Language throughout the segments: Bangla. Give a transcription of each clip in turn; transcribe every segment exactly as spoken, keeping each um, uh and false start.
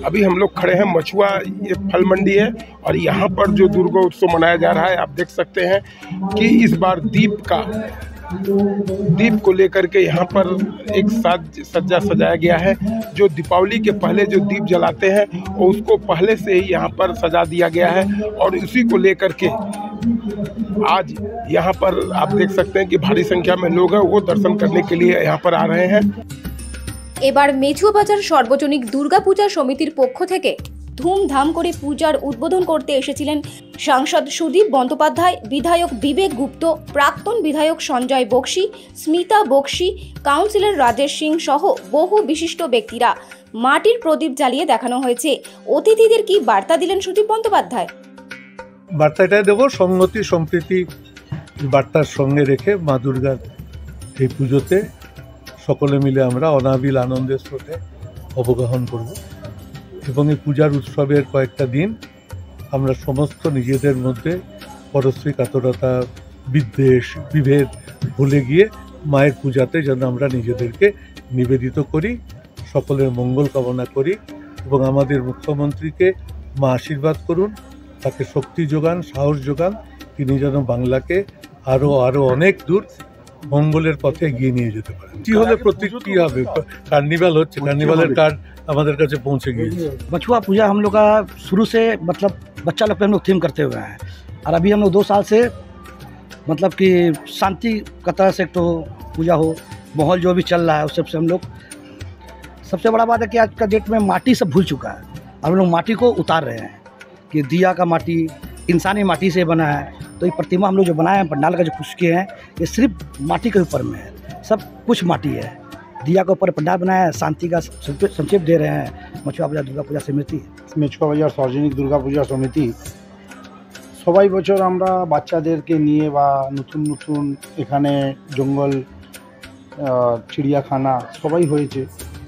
अभी हम लोग खड़े हैं मछुआ, ये फल मंडी है और यहाँ पर जो दुर्गा उत्सव मनाया जा रहा है, आप देख सकते हैं कि इस बार दीप का दीप को लेकर के यहाँ पर एक साज सज्जा सजाया गया है। जो दीपावली के पहले जो दीप जलाते हैं वो उसको पहले से ही यहाँ पर सजा दिया गया है और उसी को लेकर के आज यहाँ पर आप देख सकते हैं कि भारी संख्या में लोग हैं, वो दर्शन करने के लिए यहाँ पर आ रहे हैं। এবার মেছুয়া বাজার সর্বজনিক দুর্গা পূজা সমিতির পক্ষ থেকে ধুমধাম করে পূজার উদ্বোধন করতে এসেছিলেন সাংসদ সুদীপ বন্দ্যোপাধ্যায়, বিধায়ক বিবেক গুপ্ত, প্রাক্তন বিধায়ক সঞ্জয় বক্সি, স্মিতা বক্সি, কাউন্সিলর রাজেশ সিং সহ বহু বিশিষ্ট ব্যক্তিরা। মাটির প্রদীপ জ্বালিয়ে দেখানো হয়েছে। অতিথিদের কি বার্তা দিলেন সুদীপ বন্দ্যোপাধ্যায়? বার্তাটা দেব সংগতি সম্প্রীতি বার্তার সঙ্গে রেখে মা দুর্গার এই পুজোতে সকলে মিলে আমরা অনাবিল আনন্দের স্রোতে অবগাহন করব এবং এই পূজার উৎসবের কয়েকটা দিন আমরা সমস্ত নিজেদের মধ্যে পরশ্রী কাতরতা, বিদ্বেষ, বিভেদ ভুলে গিয়ে মায়ের পূজাতে যেন আমরা নিজেদেরকে নিবেদিত করি, সকলের মঙ্গল কামনা করি এবং আমাদের মুখ্যমন্ত্রীকে মা আশীর্বাদ করুন, তাকে শক্তি যোগান, সাহস যোগান, তিনি যেন বাংলাকে আরও আরও অনেক দূর মঙ্গলের পথে এগিয়ে নিয়ে যেতে পারেন। কি হলে প্রতীক কি হবে, कार्निवल হচ্ছে, कार्निवल कार्ड हमारे কাছে পৌঁছে গিয়েছে। मछुआ पूजा हम लोग का शुरू से मतलब बच्चा लोग पे हम लोग थीम करते हुए हैं और अभी हम लोग दो साल से मतलब कि शांति का तरह से तो पूजा हो, माहौल जो भी चल रहा है उस सबसे हम लोग, सबसे बड़ा बात है कि आज का डेट में माटी सब भूल चुका है और हम लोग माटी को उतार रहे हैं कि दिया का माटी इंसानी माटी से बना है। तो ये प्रतिमा हम लोग जो बनाए हैं, पंडाल का जो कुछ किए हैं, ये सिर्फ माटी के ऊपर में है, सब कुछ माटी है। दिया के ऊपर पंडाल बनाया है, शांति का संक्षेप दे रहे हैं मछुआ बाजार दुर्गा पूजा समिति। মেছুয়া বাজার সার্বজনিক দুর্গা পূজা সমিতি সবাই বছর আমরা বাচ্চাদেরকে নিয়ে বা নতুন নতুন এখানে জঙ্গল, চিড়িয়াখানা সবাই হয়েছে।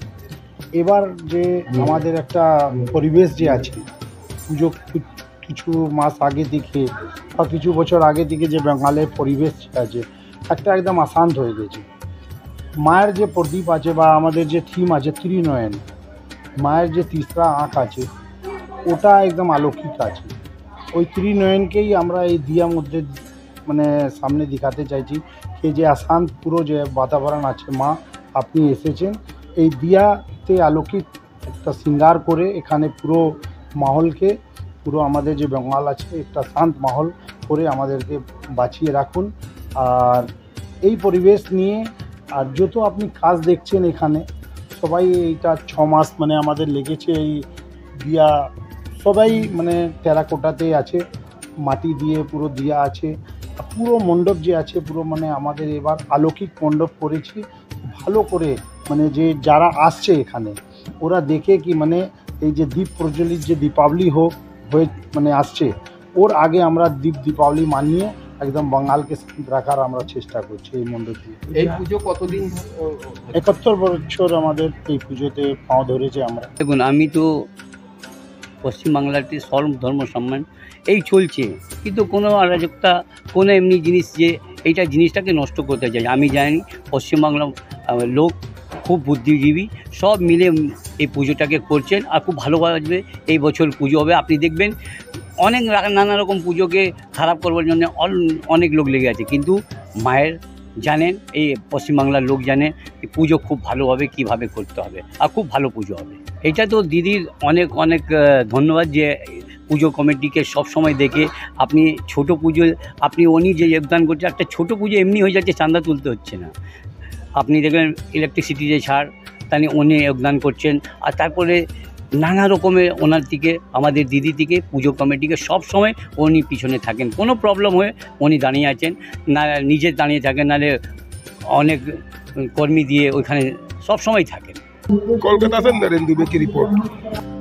এবার যে আমাদের একটা পরিবেশ যে আছে, পুজো কিছু মাস আগে থেকে বা কিছু বছর আগে থেকে যে বাঙালির পরিবেশ আছে একটা একদম আশান্ত হয়ে গেছে। মায়ের যে প্রদীপ আছে বা আমাদের যে থিম আছে ত্রিনয়ন, মায়ের যে তিসরা আঁখ আছে ওটা একদম আলৌকিক আছে। ওই ত্রিনয়নকেই আমরা এই দিয়ার মধ্যে মানে সামনে দেখাতে চাইছি। এই যে আশান্ত পুরো যে বাতাবরণ আছে, মা আপনি এসেছেন, এই দিয়াতে আলৌকিক একটা শৃঙ্গার করে এখানে পুরো মাহলকে, পুরো আমাদের যে বেঙ্গল আছে একটা শান্ত মাহল করে আমাদেরকে বাঁচিয়ে রাখুন। আর এই পরিবেশ নিয়ে আর যত আপনি কাজ দেখছেন এখানে সবাই এইটা ছ মাস মানে আমাদের লেগেছে। এই দিয়া সবাই মানে টেরাকোটাতে আছে, মাটি দিয়ে পুরো দিয়া আছে, পুরো মণ্ডপ যে আছে পুরো মানে আমাদের এবার আলৌকিক মণ্ডপ করেছি ভালো করে, মানে যে যারা আসছে এখানে ওরা দেখে কি মানে এই যে দীপ প্রজ্বলিত যে দীপাবলি হোক হয়ে মানে আসছে, ওর আগে আমরা দীপ দীপাবলি মানিয়ে একদম বাঙালকে রাখার আমরা চেষ্টা করছি এই মণ্ডপ দিয়ে। এই পুজো কতদিন? একাত্তর বছর আমাদের এই পুজোতে পাও ধরেছে আমরা। দেখুন, আমি তো পশ্চিমবাংলাতে সর্ব ধর্ম সম্মান এই চলছে, কিন্তু কোনো অরাজকতা, কোনো এমনি জিনিস যে এইটা জিনিসটাকে নষ্ট করতে চাই আমি জানি। পশ্চিমবাংলার লোক খুব বুদ্ধিজীবী, সব মিলে এই পুজোটাকে করছেন আর খুব ভালোবাসবে। এই বছর পুজো হবে, আপনি দেখবেন অনেক নানা রকম পুজোকে খারাপ করবার জন্য অনেক লোক লেগে আছে, কিন্তু মায়ের জানেন, এই পশ্চিমবাংলার লোক জানে পুজো খুব ভালোভাবে কীভাবে করতে হবে আর খুব ভালো পুজো হবে। এটা তো দিদির অনেক অনেক ধন্যবাদ যে পুজো কমিটিকে সব সময় দেখে আপনি ছোট পুজো, আপনি উনি যে যোগদান করছে, একটা ছোট পুজো এমনি হয়ে যাচ্ছে, চাঁদা তুলতে হচ্ছে না। আপনি দেখবেন ইলেকট্রিসিটি যে ছাড়, তাই উনি যোগদান করছেন। আর তারপরে নানা রকমের ওনার দিকে, আমাদের দিদি থেকে পুজো কমিটিকে সব সময় উনি পিছনে থাকেন। কোনো প্রবলেম হয়ে উনি দাঁড়িয়ে আছেন, না নিজে দাঁড়িয়ে থাকেন, নাহলে অনেক কর্মী দিয়ে ওইখানে সব সময় থাকেন। কলকাতা से नरेंद्र दुबे की रिपोर्ट।